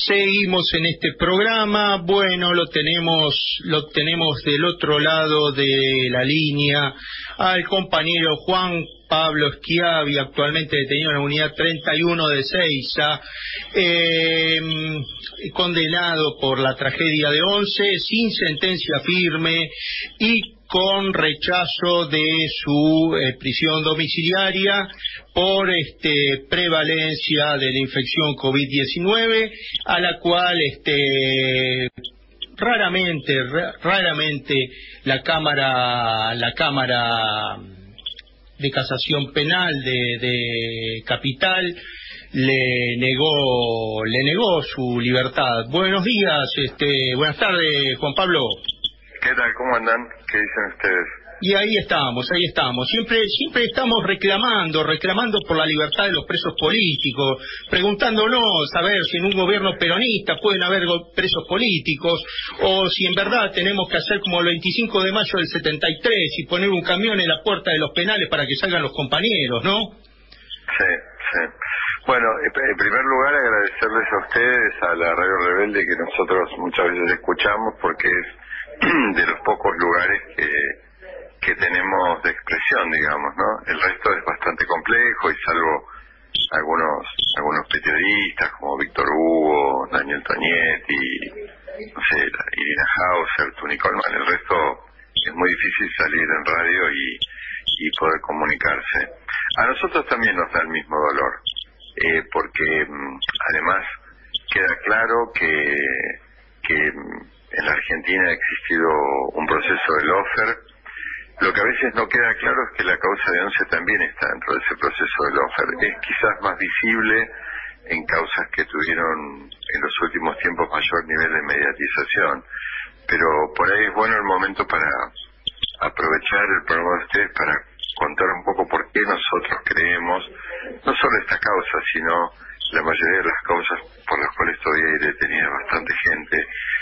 Seguimos en este programa. Bueno, lo tenemos del otro lado de la línea al compañero Juan Pablo Schiavi, actualmente detenido en la unidad 31 de Ezeiza, condenado por la tragedia de Once, sin sentencia firme y con rechazo de su prisión domiciliaria por prevalencia de la infección COVID-19, a la cual raramente la Cámara de Casación Penal de Capital le negó su libertad. Buenos días, buenas tardes, Juan Pablo. ¿Qué tal? ¿Cómo andan? ¿Qué dicen ustedes? Y ahí estamos. Siempre estamos reclamando por la libertad de los presos políticos, preguntándonos a ver si en un gobierno peronista pueden haber presos políticos, o si en verdad tenemos que hacer como el 25 de mayo del 73 y poner un camión en la puerta de los penales para que salgan los compañeros, ¿no? Sí. Bueno, en primer lugar agradecerles a ustedes, a la Radio Rebelde, que nosotros muchas veces escuchamos, porque es de los pocos lugares que tenemos de expresión, digamos, ¿no? El resto es bastante complejo y salvo algunos periodistas como Víctor Hugo, Daniel Tonietti, no sé, Irina Hauser, Tuni Coleman, el resto es muy difícil salir en radio y poder comunicarse. A nosotros también nos da el mismo dolor, porque además queda claro que en la Argentina ha existido un proceso de lawfare. Lo que a veces no queda claro es que la causa de Once también está dentro de ese proceso de lawfare. Es quizás más visible en causas que tuvieron en los últimos tiempos mayor nivel de mediatización, pero por ahí es bueno el momento para aprovechar el programa de ustedes para contar un poco por qué nosotros creemos, no solo esta causa, sino la mayoría de las causas por las cuales todavía hay detenida bastante gente,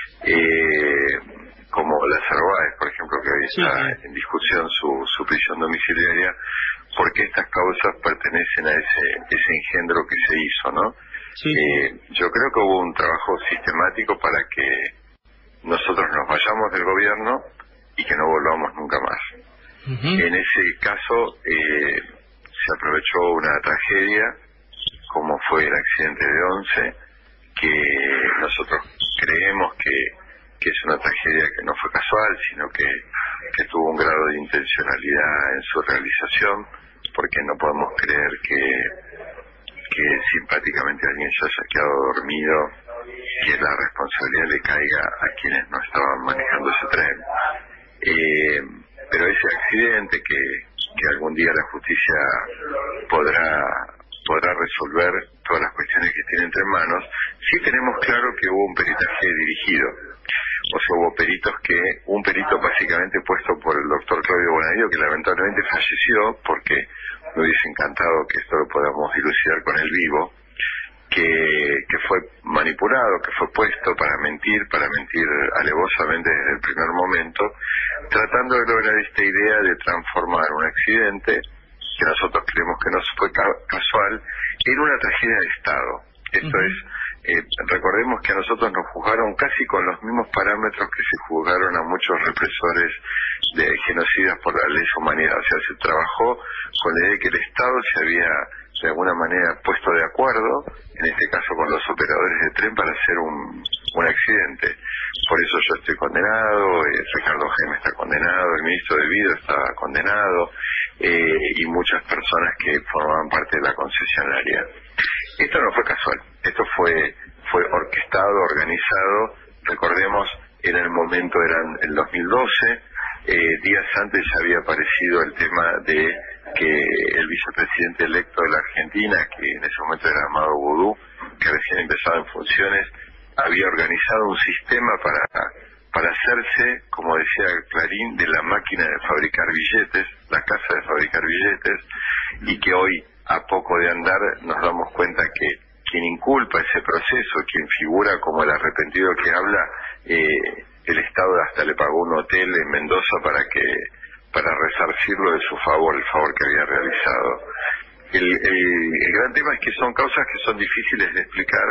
como Lázaro Báez, por ejemplo, que hoy está en discusión su prisión domiciliaria, porque estas causas pertenecen a ese engendro que se hizo, ¿no? Yo creo que hubo un trabajo sistemático para que nosotros nos vayamos del gobierno y que no volvamos nunca más. En ese caso se aprovechó una tragedia como fue el accidente de Once, que nosotros creemos que es una tragedia que no fue casual, sino que tuvo un grado de intencionalidad en su realización, porque no podemos creer que simpáticamente alguien se haya quedado dormido, que la responsabilidad le caiga a quienes no estaban manejando ese tren. Pero ese accidente que algún día la justicia podrá resolver todas las cuestiones que tiene entre manos, sí tenemos claro que hubo un peritaje dirigido. O sea, hubo un perito básicamente puesto por el doctor Claudio Bonadío, que lamentablemente falleció, porque me hubiese encantado que esto lo podamos dilucidar con él vivo, que fue manipulado, que fue puesto para mentir alevosamente desde el primer momento, tratando de lograr esta idea de transformar un accidente, que nosotros creemos que no fue casual, en una tragedia de Estado. Esto es, recordemos que a nosotros nos juzgaron casi con los mismos parámetros que se juzgaron a muchos represores de genocidas por la lesa humanidad. O sea, se trabajó con la idea de que el Estado se había de alguna manera puesto de acuerdo, en este caso con los operadores de tren, para hacer un accidente. Por eso yo estoy condenado, Ricardo Gem está condenado, el ministro de Vida está condenado, y muchas personas que formaban parte de la concesionaria. Esto no fue casual, esto fue orquestado, organizado. Recordemos, era el 2012, días antes ya había aparecido el tema de que el vicepresidente electo de la Argentina, que en ese momento era Amado Boudou, que recién empezaba en funciones, había organizado un sistema para hacerse, como decía Clarín, de la máquina de fabricar billetes, la casa de fabricar billetes, y que hoy, a poco de andar, nos damos cuenta que quien inculpa ese proceso, quien figura como el arrepentido que habla, el Estado hasta le pagó un hotel en Mendoza para resarcirlo de su favor, el favor que había realizado. El gran tema es que son causas que son difíciles de explicar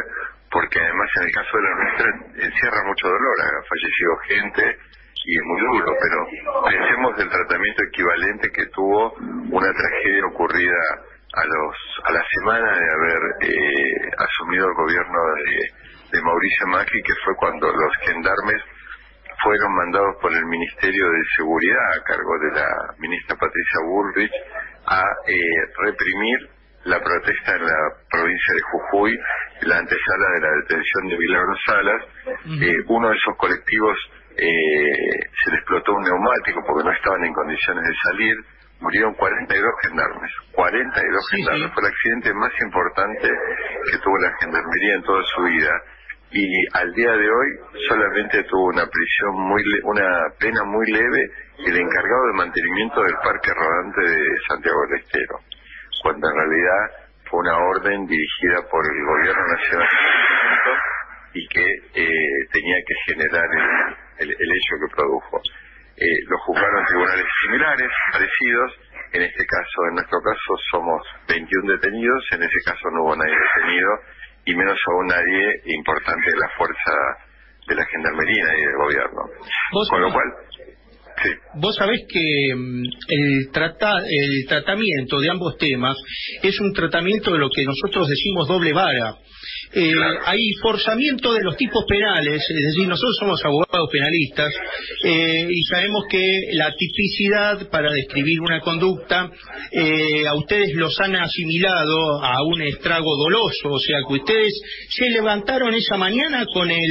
porque además en el caso de la nuestra encierra mucho dolor, ha fallecido gente y es muy duro, pero pensemos del tratamiento equivalente que tuvo una tragedia ocurrida a la semana de haber asumido el gobierno de Mauricio Macri, que fue cuando los gendarmes fueron mandados por el Ministerio de Seguridad a cargo de la ministra Patricia Bullrich a reprimir la protesta en la provincia de Jujuy, la antesala de la detención de Milagros Salas. Uno de esos colectivos se le explotó un neumático porque no estaban en condiciones de salir, murieron 42 gendarmes, 42 gendarmes, fue el accidente más importante que tuvo la gendarmería en toda su vida, y al día de hoy solamente tuvo una prisión una pena muy leve el encargado de mantenimiento del parque rodante de Santiago del Estero, cuando en realidad fue una orden dirigida por el gobierno nacional y que tenía que generar el hecho que produjo. Lo juzgaron tribunales similares, parecidos. En nuestro caso somos 21 detenidos, en ese caso no hubo nadie detenido, y menos aún nadie importante de la fuerza de la gendarmería y del gobierno. Con lo cual, sí. Vos sabés que el tratamiento de ambos temas es un tratamiento de lo que nosotros decimos doble vara. Claro. Hay forzamiento de los tipos penales, es decir, nosotros somos abogados penalistas y sabemos que la tipicidad para describir una conducta a ustedes los han asimilado a un estrago doloso, o sea que ustedes se levantaron esa mañana con la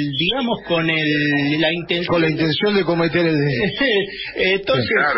intención de cometer el entonces claro.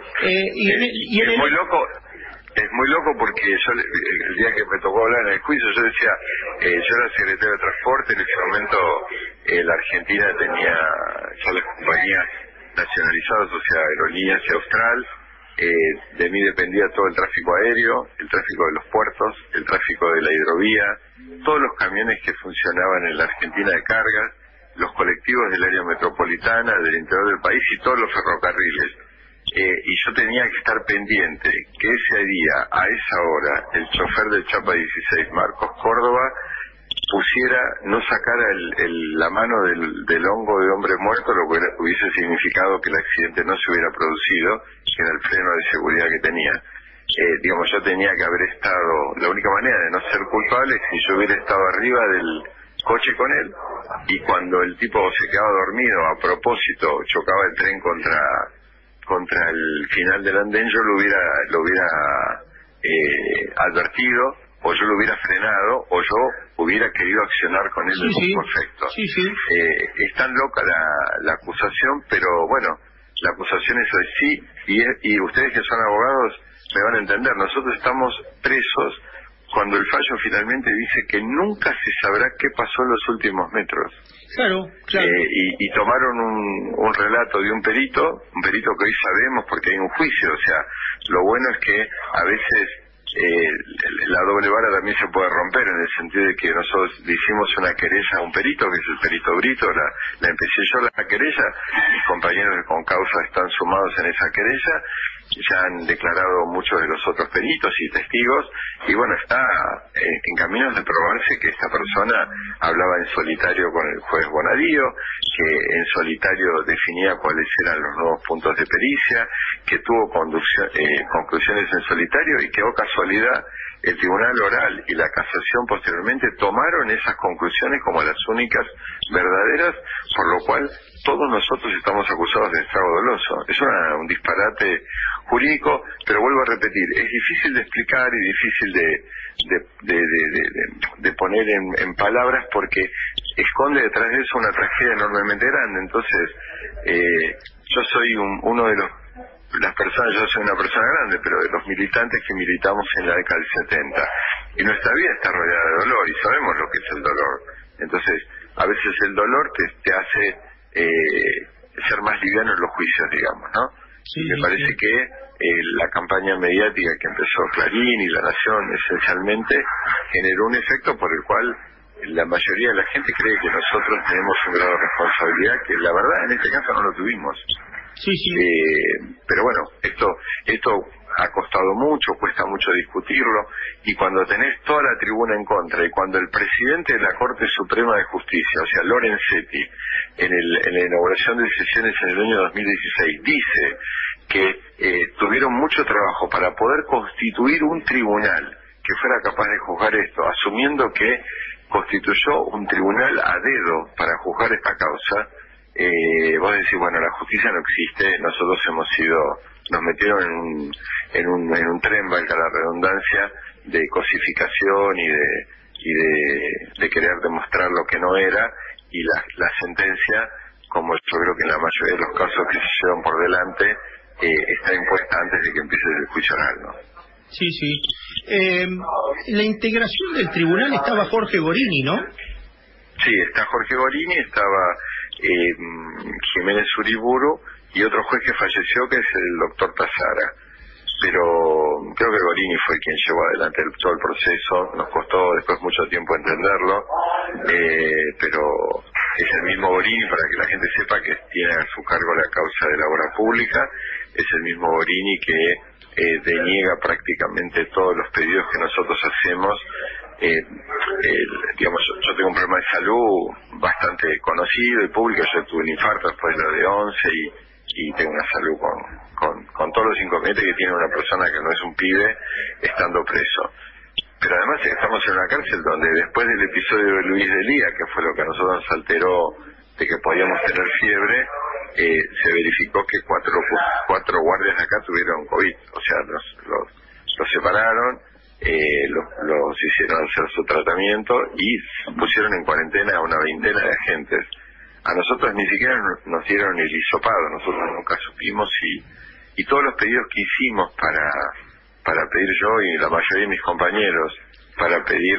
Es muy loco porque yo el día que me tocó hablar en el juicio, yo decía, yo era secretario de Transporte, en ese momento la Argentina tenía ya las compañías nacionalizadas, o sea, Aerolíneas y Austral, de mí dependía todo el tráfico aéreo, el tráfico de los puertos, el tráfico de la hidrovía, todos los camiones que funcionaban en la Argentina de cargas, los colectivos del área metropolitana, del interior del país y todos los ferrocarriles. Y yo tenía que estar pendiente que ese día, a esa hora, el chofer del Chapa 16, Marcos Córdoba, no sacara la mano del hongo de hombre muerto, lo que hubiese significado que el accidente no se hubiera producido, que era el freno de seguridad que tenía. Yo tenía que haber estado, la única manera de no ser culpable es si yo hubiera estado arriba del coche con él, y cuando el tipo se quedaba dormido, a propósito, chocaba el tren contra el final del andén, yo lo hubiera advertido, o yo lo hubiera frenado, o yo hubiera querido accionar con él el mismo efecto. Es tan loca la acusación, pero bueno, la acusación es así, y ustedes que son abogados me van a entender. Nosotros estamos presos cuando el fallo finalmente dice que nunca se sabrá qué pasó en los últimos metros. Claro. Y tomaron un relato de un perito que hoy sabemos porque hay un juicio. O sea, lo bueno es que a veces la doble vara también se puede romper, en el sentido de que nosotros le hicimos una querella a un perito, que es el perito Brito, la empecé yo la querella, mis compañeros de Concausa están sumados en esa querella, ya han declarado muchos de los otros peritos y testigos, y bueno, está en caminos de probarse que esta persona hablaba en solitario con el juez Bonadío, que en solitario definía cuáles eran los nuevos puntos de pericia, que tuvo conclusiones en solitario, y que, oh casualidad, el Tribunal Oral y la Casación posteriormente tomaron esas conclusiones como las únicas verdaderas, por lo cual todos nosotros estamos acusados de estrago doloso. Es un disparate jurídico, pero vuelvo a repetir, es difícil de explicar y difícil de poner en palabras, porque esconde detrás de eso una tragedia enormemente grande. Entonces, yo soy uno de las personas, yo soy una persona grande, pero de los militantes que militamos en la década del 70, y nuestra vida está rodeada de dolor, y sabemos lo que es el dolor. Entonces, a veces el dolor te hace ser más liviano en los juicios, digamos, ¿no? Me parece que la campaña mediática que empezó Clarín y La Nación esencialmente generó un efecto por el cual la mayoría de la gente cree que nosotros tenemos un grado de responsabilidad que la verdad en este caso no lo tuvimos. Pero bueno, esto ha costado mucho, cuesta mucho discutirlo, y cuando tenés toda la tribuna en contra, y cuando el presidente de la Corte Suprema de Justicia, o sea, Lorenzetti, en la inauguración de sesiones en el año 2016, dice que tuvieron mucho trabajo para poder constituir un tribunal que fuera capaz de juzgar esto, asumiendo que constituyó un tribunal a dedo para juzgar esta causa, vos decís, bueno, la justicia no existe, nosotros nos metieron en un tren, valga la redundancia, de cosificación y de querer demostrar lo que no era, y la sentencia, como yo creo que en la mayoría de los casos que se llevan por delante, está impuesta antes de que empiece el juicio oral, ¿no? Sí, sí. La integración del tribunal estaba Jorge Gorini, ¿no? Sí, está Jorge Gorini, estaba Jiménez Uriburu y otro juez que falleció, que es el doctor Tazara. Pero creo que Gorini fue quien llevó adelante todo el proceso. Nos costó después mucho tiempo entenderlo, pero es el mismo Gorini, para que la gente sepa que tiene a su cargo la causa de la obra pública. Es el mismo Gorini que deniega prácticamente todos los pedidos que nosotros hacemos. Digamos, yo tengo un problema de salud bastante conocido y público. Yo tuve un infarto después de lo de 11 y tengo una salud con todos los inconvenientes que tiene una persona que no es un pibe estando preso. Pero además estamos en una cárcel donde después del episodio de Luis Delía, que fue lo que a nosotros nos alteró de que podíamos tener fiebre, se verificó que cuatro guardias de acá tuvieron COVID. O sea, los separaron, los hicieron hacer su tratamiento y pusieron en cuarentena a una veintena de agentes. A nosotros ni siquiera nos dieron el hisopado, nosotros nunca supimos, y todos los pedidos que hicimos para pedir yo y la mayoría de mis compañeros, para pedir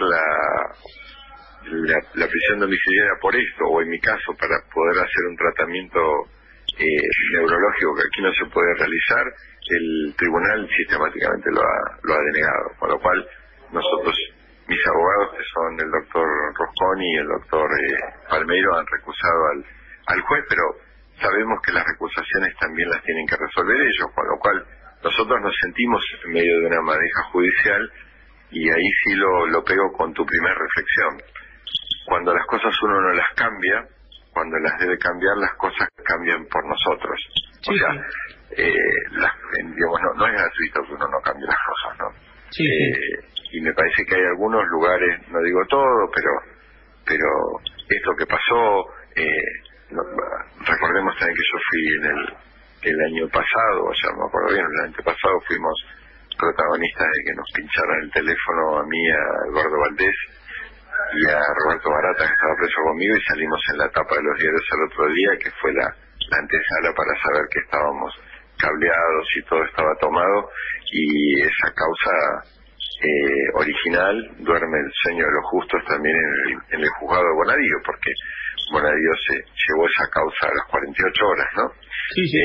la prisión domiciliaria por esto, o en mi caso para poder hacer un tratamiento neurológico que aquí no se puede realizar, el tribunal sistemáticamente lo ha denegado, con lo cual nosotros, mis abogados, que son el doctor Rosconi y el doctor Palmeiro, han recusado al juez, pero sabemos que las recusaciones también las tienen que resolver ellos, con lo cual nosotros nos sentimos en medio de una madeja judicial, y ahí sí lo pego con tu primera reflexión. Cuando las cosas uno no las cambia, cuando las debe cambiar, las cosas cambian por nosotros. Sí, o sea, digamos, no es gratuito que uno no cambie las cosas, ¿no? Sí, y me parece que hay algunos lugares, no digo todo, pero esto que pasó, recordemos también que yo fui el año pasado, o sea, no me acuerdo bien, el año pasado fuimos protagonistas de que nos pincharan el teléfono a mí, a Eduardo Valdés y a Roberto Barata, que estaba preso conmigo, y salimos en la tapa de los diarios el otro día, que fue la antesala para saber que estábamos cableados y todo estaba tomado, y esa causa original duerme el sueño de los justos también en el juzgado de Bonadío, porque Bonadío se llevó esa causa a las 48 horas, ¿no? Sí, sí.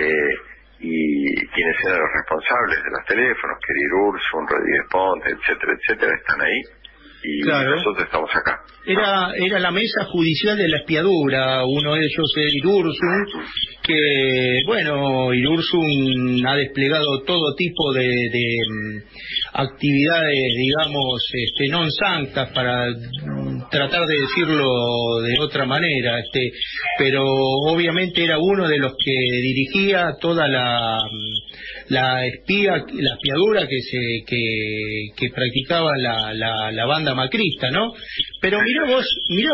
Y quienes eran los responsables de los teléfonos, Kerir Ursun, Rodríguez Ponte, etcétera, etcétera, están ahí. Y claro, nosotros estamos acá. Era la mesa judicial de la espiadura, uno de ellos es Irursun, que, bueno, Irursun ha desplegado todo tipo de actividades, digamos, non sanctas, para tratar de decirlo de otra manera, pero obviamente era uno de los que dirigía toda la espiadura que practicaba la banda macrista, ¿no? Pero mira vos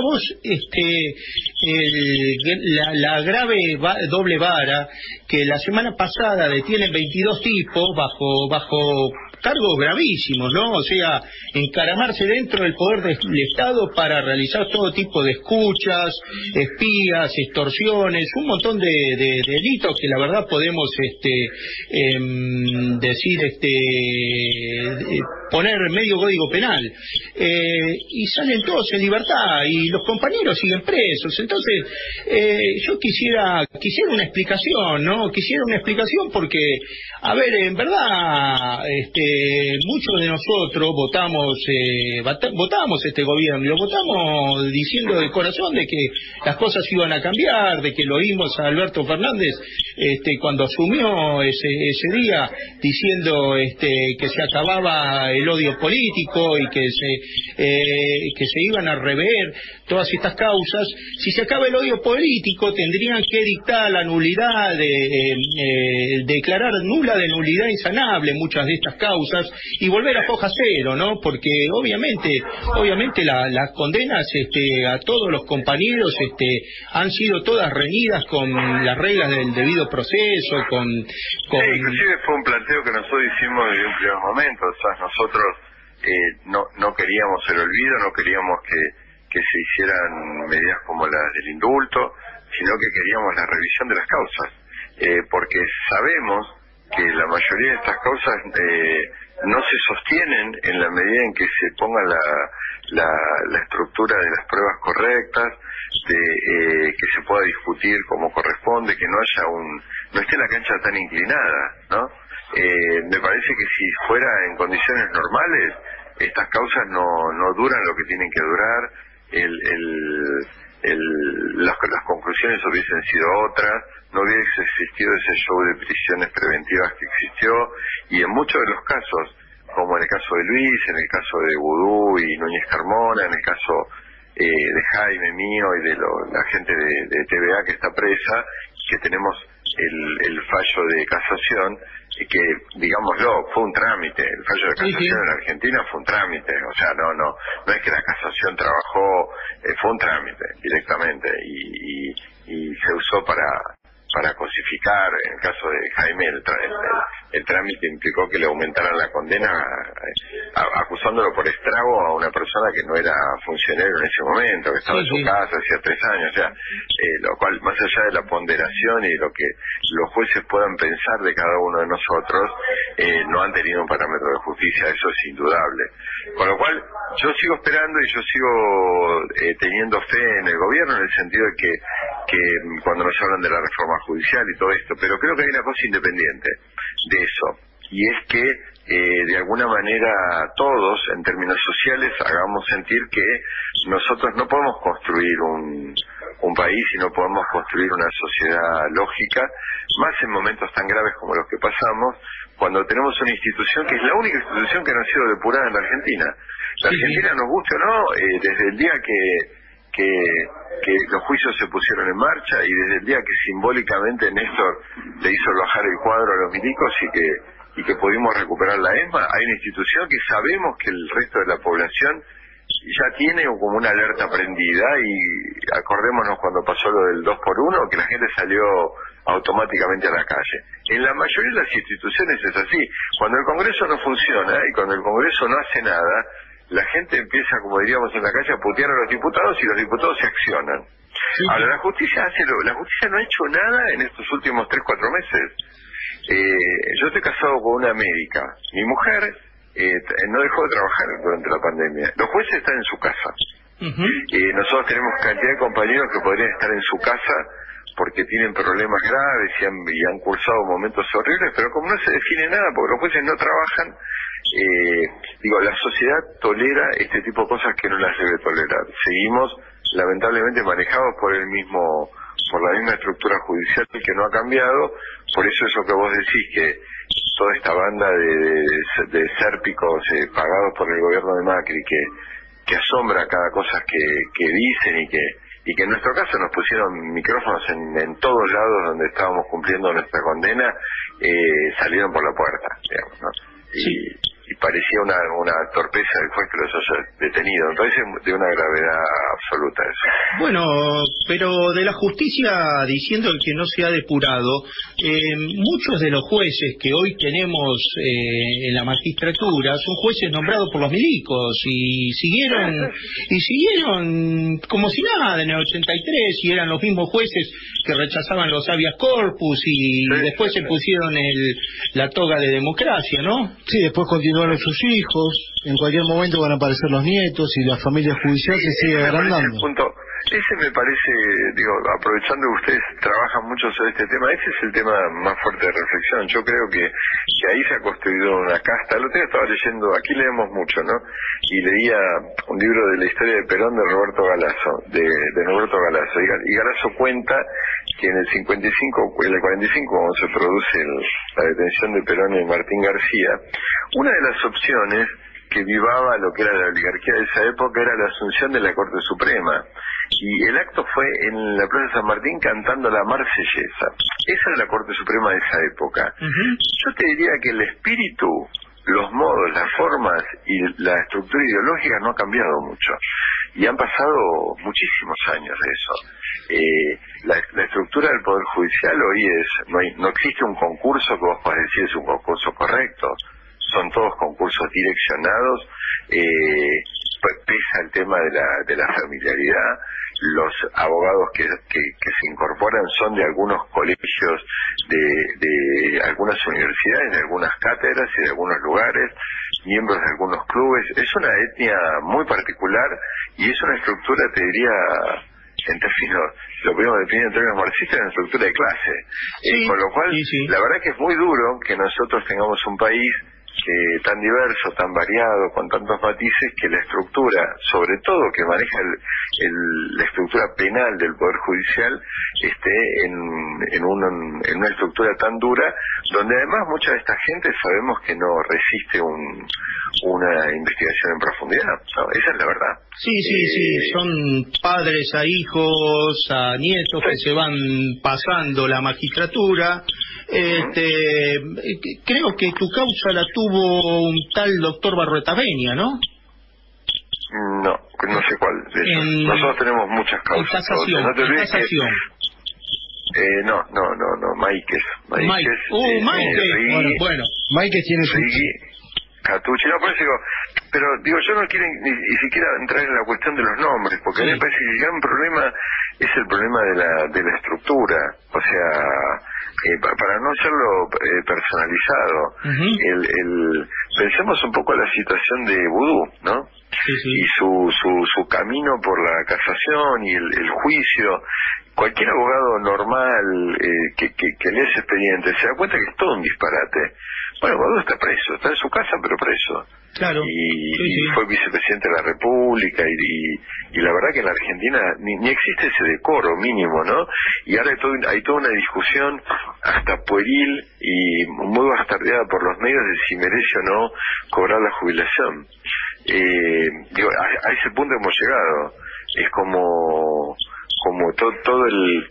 la grave doble vara, que la semana pasada detienen 22 tipos bajo cargos gravísimos, ¿no? O sea, encaramarse dentro del poder del Estado para realizar todo tipo de escuchas, espías, extorsiones, un montón de delitos que la verdad podemos decir poner medio código penal, y salen todos en libertad y los compañeros siguen presos. Entonces yo quisiera una explicación, ¿no? Quisiera una explicación porque, a ver, en verdad muchos de nosotros votamos este gobierno, y lo votamos diciendo de corazón de que las cosas iban a cambiar, de que lo oímos a Alberto Fernández cuando asumió ese día diciendo que se acababa el odio político y que se iban a rever todas estas causas. Si se acaba el odio político, tendrían que dictar la nulidad, declarar nula de nulidad insanable muchas de estas causas y volver a foja cero, ¿no? Porque obviamente las condenas a todos los compañeros han sido todas reñidas con las reglas del debido proceso, con... Sí, inclusive fue un planteo que nosotros hicimos desde un primer momento. O sea, nosotros no queríamos el olvido, no queríamos que se hicieran medidas como las del indulto, sino que queríamos la revisión de las causas, porque sabemos que la mayoría de estas causas no se sostienen en la medida en que se ponga la estructura de las pruebas correctas, que se pueda discutir como corresponde, que no esté la cancha tan inclinada, ¿no? Me parece que si fuera en condiciones normales, estas causas no duran lo que tienen que durar, las conclusiones hubiesen sido otras, no hubiese existido ese show de prisiones preventivas que existió, y en muchos de los casos, como en el caso de Luis, en el caso de Vudú y Núñez Carmona, en el caso de Jaime, mío y de la gente de TVA que está presa, que tenemos el fallo de casación, que, digámoslo, fue un trámite. El fallo de casación en Argentina fue un trámite, o sea, no es que la casación trabajó, fue un trámite directamente, y se usó para cosificar. En el caso de Jaime, el trámite implicó que le aumentaran la condena acusándolo por estrago a una persona que no era funcionario en ese momento, que estaba en su casa hacía 3 años, o sea, lo cual, más allá de la ponderación y lo que los jueces puedan pensar de cada uno de nosotros, no han tenido un parámetro de justicia, eso es indudable. Con lo cual, yo sigo esperando y yo sigo teniendo fe en el gobierno, en el sentido de que cuando nos hablan de la reforma judicial y todo esto, pero creo que hay una cosa independiente de eso, y es que de alguna manera todos, en términos sociales, hagamos sentir que nosotros no podemos construir un país y no podemos construir una sociedad lógica, más en momentos tan graves como los que pasamos, cuando tenemos una institución que es la única institución que no ha sido depurada en la Argentina. La Argentina, nos guste o no, desde el día que los juicios se pusieron en marcha, y desde el día que simbólicamente Néstor le hizo bajar el cuadro a los milicos y que pudimos recuperar la ESMA, hay una institución que sabemos que el resto de la población ya tiene como una alerta prendida, y acordémonos cuando pasó lo del 2x1, que la gente salió automáticamente a la calle. En la mayoría de las instituciones es así. Cuando el Congreso no funciona y cuando el Congreso no hace nada, la gente empieza, como diríamos en la calle, a putear a los diputados, y los diputados se accionan. Ahora, la justicia no ha hecho nada en estos últimos 3-4 meses. Yo estoy casado con una médica. Mi mujer no dejó de trabajar durante la pandemia. Los jueces están en su casa. Nosotros tenemos cantidad de compañeros que podrían estar en su casa porque tienen problemas graves y han cursado momentos horribles, pero como no se define nada, porque los jueces no trabajan, la sociedad tolera este tipo de cosas que no las debe tolerar. Seguimos lamentablemente manejados por la misma estructura judicial que no ha cambiado. Por eso que vos decís, que toda esta banda de sérpicos pagados por el gobierno de Macri, que asombra cada cosa que dicen, y que en nuestro caso nos pusieron micrófonos en todos lados donde estábamos cumpliendo nuestra condena, salieron por la puerta, digamos, ¿no? Y parecía una torpeza del juez que los haya detenido. Entonces, de una gravedad absoluta eso. Bueno, pero de la justicia, diciendo que no se ha depurado, muchos de los jueces que hoy tenemos en la magistratura son jueces nombrados por los milicos, y siguieron como si nada en el 83, y eran los mismos jueces que rechazaban los habeas corpus, y después se pusieron la toga de democracia, ¿no? Sí, después continuó tienen sus hijos, en cualquier momento van a aparecer los nietos y la familia judicial se sigue agrandando. Ese me parece, digo, aprovechando que ustedes trabajan mucho sobre este tema, ese es el tema más fuerte de reflexión. Yo creo que ahí se ha construido una casta. El otro día estaba leyendo, aquí leemos mucho, ¿no? Y leía un libro de la historia de Perón de Roberto Galasso, de Roberto Galasso. Y Galasso cuenta que en el 45, en el 45, cuando se produce la detención de Perón y Martín García, una de las opciones que vivaba lo que era la oligarquía de esa época era la asunción de la Corte Suprema. Y el acto fue en la Plaza San Martín cantando la Marsellesa. Esa es la Corte Suprema de esa época. Yo te diría que el espíritu, los modos, las formas y la estructura ideológica no ha cambiado mucho. Y han pasado muchísimos años de eso. La estructura del Poder Judicial hoy no existe un concurso que vos podés decir es un concurso correcto. Son todos concursos direccionados. Pesa el tema de la familiaridad. Los abogados que se incorporan son de algunos colegios, de algunas universidades, de algunas cátedras y de algunos lugares, miembros de algunos clubes. Es una etnia muy particular y es una estructura, te diría, en términos, lo podemos definir en términos marxistas, es una estructura de clase. Con lo cual, la verdad que es muy duro que nosotros tengamos un país tan diverso, tan variado, con tantos matices, que la estructura, sobre todo que maneja la estructura penal del Poder Judicial, esté en una estructura tan dura, donde además mucha de esta gente sabemos que no resiste una investigación en profundidad, ¿no? Esa es la verdad. Sí, son padres a hijos, a nietos que se van pasando la magistratura. Creo que tu causa la tuvo un tal doctor Barruetaveña, ¿no? No sé cuál de esos. Nosotros tenemos muchas causas. En casación. No te olvides casación. no, Máiquez. Bueno. Máiquez tiene su... Catucci, no, por eso digo, pero digo, yo no quiero ni siquiera entrar en la cuestión de los nombres, porque a mí me parece que el gran problema es el problema de la estructura, o sea, para no hacerlo personalizado, pensemos un poco en la situación de Vudú, ¿no? Y su camino por la casación y el juicio. Cualquier abogado normal que lee ese expediente se da cuenta que es todo un disparate. Bueno, Vudú está preso, está en su casa pero preso. Claro. Y fue vicepresidente de la República y la verdad que en la Argentina ni existe ese decoro mínimo, ¿no? Y ahora hay toda una discusión hasta pueril y muy bastardeada por los medios de si merece o no cobrar la jubilación. Digo, a ese punto hemos llegado. Es como toda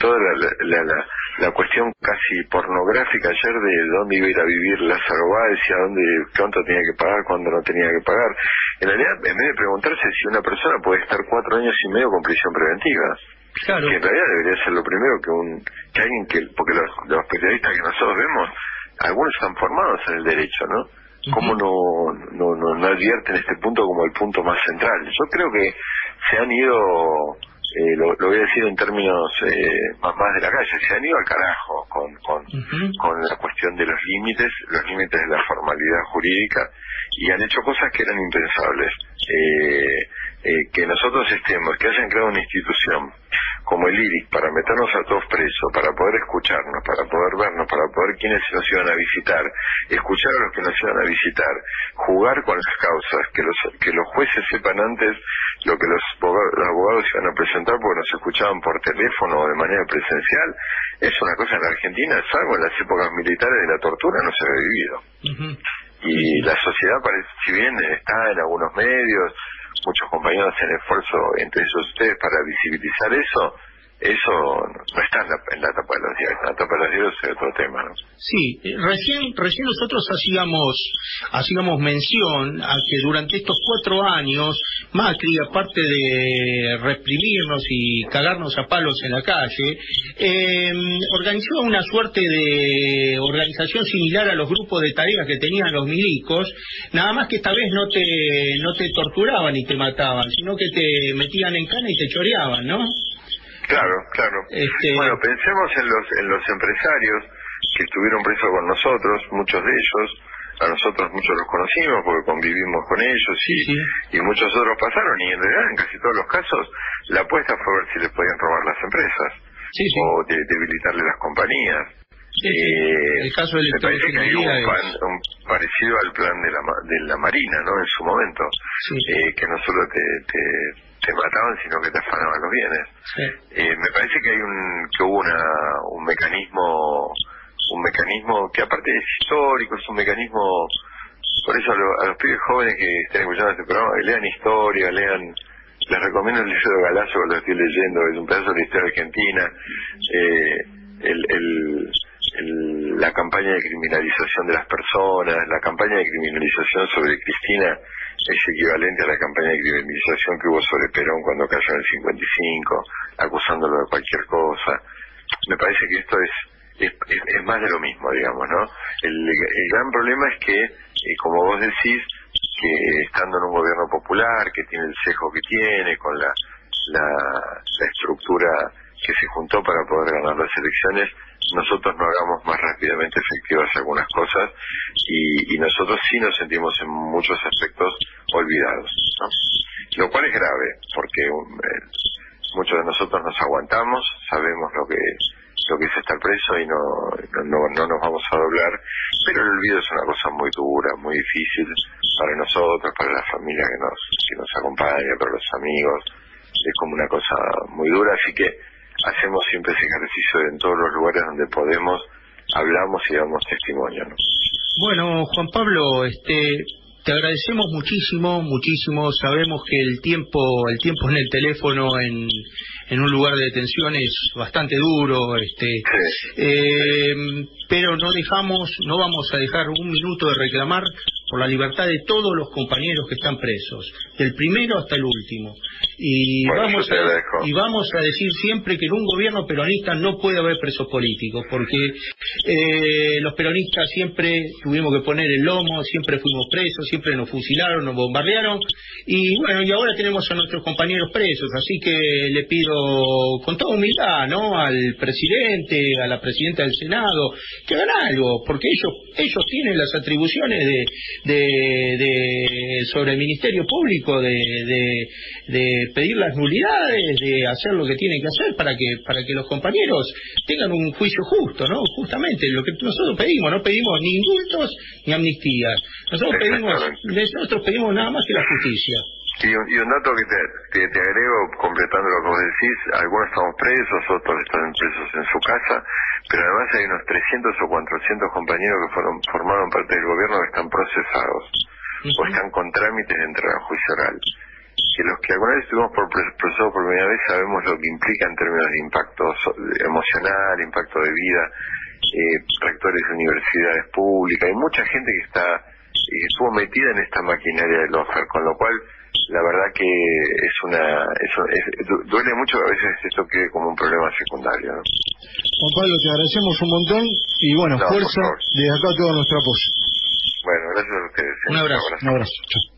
la cuestión casi pornográfica ayer de dónde iba a ir a vivir Lázaro Báez y cuánto tenía que pagar, cuándo no tenía que pagar. En realidad, en vez de preguntarse si una persona puede estar 4 años y medio con prisión preventiva, claro, que en realidad debería ser lo primero que alguien porque los periodistas que nosotros vemos, algunos están formados en el derecho, ¿no? ¿Cómo no advierten este punto como el punto más central? Yo creo que se han ido, lo voy a decir en términos más de la calle, se han ido al carajo con la cuestión de los límites de la formalidad jurídica, y han hecho cosas que eran impensables. Que nosotros que hayan creado una institución como el IRIC para meternos a todos presos, para poder escucharnos, para poder vernos, para poder quienes nos iban a visitar, escuchar a los que nos iban a visitar, jugar con las causas, que los jueces sepan antes lo que los abogados iban a presentar porque nos escuchaban por teléfono o de manera presencial, es una cosa en la Argentina, salvo en las épocas militares de la tortura, no se había vivido. Y la sociedad, si bien está en algunos medios, muchos compañeros hacen esfuerzo, entre ellos ustedes, para visibilizar eso no está en la tapa de los diarios. En la tapa de los diarios es otro tema, ¿no? Sí, recién nosotros hacíamos mención a que durante estos 4 años Macri, aparte de reprimirnos y cagarnos a palos en la calle, organizó una suerte de organización similar a los grupos de tareas que tenían los milicos, nada más que esta vez no te torturaban y te mataban, sino que te metían en cana y te choreaban, ¿no? Claro. Bueno, pensemos en los empresarios que estuvieron presos con nosotros, muchos de ellos, a nosotros muchos los conocimos porque convivimos con ellos y muchos otros pasaron, y en realidad en casi todos los casos la apuesta fue ver si les podían robar las empresas o debilitarle las compañías. El caso de me parece que hay un parecido al plan de la Marina, ¿no? En su momento, que no solo te mataban, sino que te afanaban los bienes. Me parece que hubo un mecanismo que aparte es histórico, es un mecanismo. Por eso a los pibes jóvenes que estén escuchando este programa, que lean historia, les recomiendo el libro de Galazo, que lo estoy leyendo, es un pedazo de la historia argentina. La campaña de criminalización de las personas, la campaña de criminalización sobre Cristina es equivalente a la campaña de criminalización que hubo sobre Perón cuando cayó en el 55, acusándolo de cualquier cosa. Me parece que esto es más de lo mismo, digamos, ¿no? El gran problema es que, como vos decís, que estando en un gobierno popular, que tiene el sesgo que tiene, con la estructura que se juntó para poder ganar las elecciones, nosotros no hagamos más rápidamente efectivas algunas cosas y nosotros sí nos sentimos en muchos aspectos olvidados, ¿no? Lo cual es grave, porque muchos de nosotros nos aguantamos, sabemos lo que es estar preso y no nos vamos a doblar, pero el olvido es una cosa muy dura, muy difícil para nosotros, para la familia que nos acompaña, para los amigos, es como una cosa muy dura, así que hacemos siempre ese ejercicio en todos los lugares donde podemos, hablamos y damos testimonio, ¿no? Bueno, Juan Pablo, te agradecemos muchísimo. Sabemos que el tiempo en el teléfono en un lugar de detención es bastante duro, pero no vamos a dejar un minuto de reclamar por la libertad de todos los compañeros que están presos, del primero hasta el último. Y vamos a decir siempre que en un gobierno peronista no puede haber presos políticos, porque los peronistas siempre tuvimos que poner el lomo, siempre fuimos presos, siempre nos fusilaron, nos bombardearon, y bueno, y ahora tenemos a nuestros compañeros presos, así que le pido con toda humildad, ¿no?, al presidente, a la presidenta del Senado, que hagan algo, porque ellos tienen las atribuciones sobre el Ministerio Público de pedir las nulidades, de hacer lo que tienen que hacer para que los compañeros tengan un juicio justo, ¿no? Justamente lo que nosotros pedimos, no pedimos ni indultos ni amnistías. Nosotros pedimos nada más que la justicia. Y un dato que te agrego, completando lo que vos decís, algunos estamos presos, otros están presos en su casa, pero además hay unos 300 o 400 compañeros que formaron parte del gobierno que están procesados o están con trámites de entrada a juicio oral. Que los que alguna vez estuvimos procesados por primera vez sabemos lo que implica en términos de impacto emocional, impacto de vida, rectores de universidades públicas, hay mucha gente que estuvo metida en esta maquinaria del lawfare, con lo cual la verdad que duele mucho que a veces esto quede como un problema secundario, ¿no? Juan Pablo, te agradecemos un montón y bueno, fuerza, desde acá todo nuestro apoyo. Bueno, gracias a ustedes. Un abrazo. Un abrazo. Chao.